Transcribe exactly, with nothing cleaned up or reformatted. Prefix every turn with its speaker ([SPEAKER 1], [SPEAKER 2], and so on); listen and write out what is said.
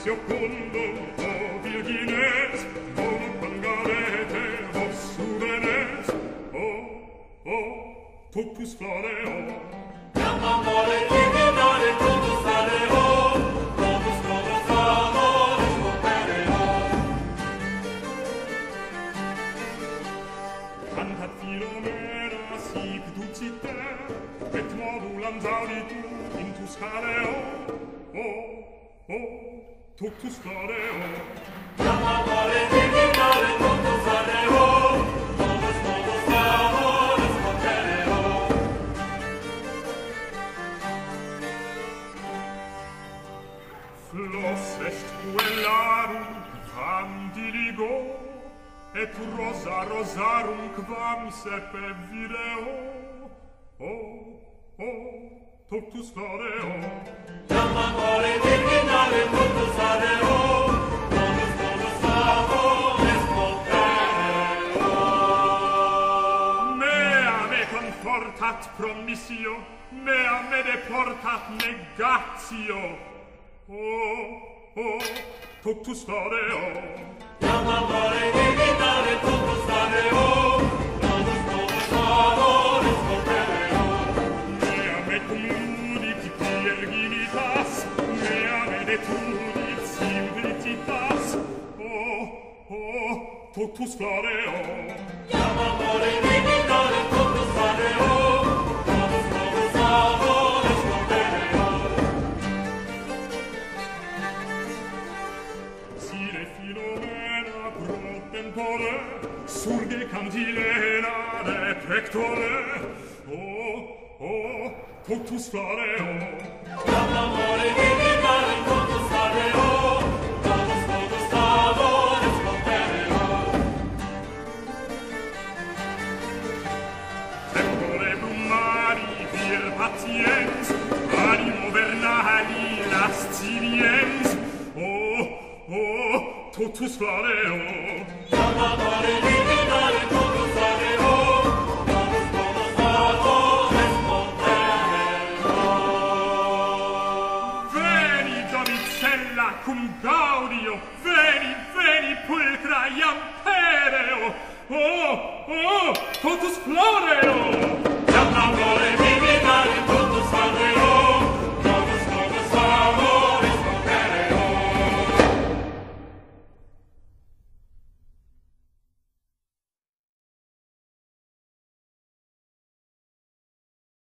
[SPEAKER 1] secundum, o virgines, non pangarete, vos suvenes, o, o, totus floreo.
[SPEAKER 2] Jam amore divinare totus floreo, totus totus amores copereo.
[SPEAKER 1] Cantat Philomela sic ducite, et modulam zauditu intus careo, o, o, totus floreo.
[SPEAKER 2] Jam amore divinare totus floreo, totus totus amores copereo.
[SPEAKER 1] Flos est puellarum quam diligo, et rosa rosarum quam sepe vireo, o, o, totus floreo.
[SPEAKER 2] Jam amore divinare totus floreo, totus totus amores copereo.
[SPEAKER 1] Mea me confortat promissio, mea me deportat negatio, o, o, totus floreo.
[SPEAKER 2] Jam amore divinare totus floreo, totus totus amores copereo.
[SPEAKER 1] Mea me communit virginitas, mea me detudit simplicitas, o, o, totus floreo.
[SPEAKER 2] Jam amore divinare totus floreo, totus totus amores copereo.
[SPEAKER 1] Sire Philomela pro tempore, surge cantilena de pectore, o, o, totus floreo.
[SPEAKER 2] Jam amore divinare totus floreo, totus totus amores copereo.
[SPEAKER 1] Tempore brumari vir patiens, animo vernali lasciviens, o, o, totus floreo.
[SPEAKER 2] Jam amore divinare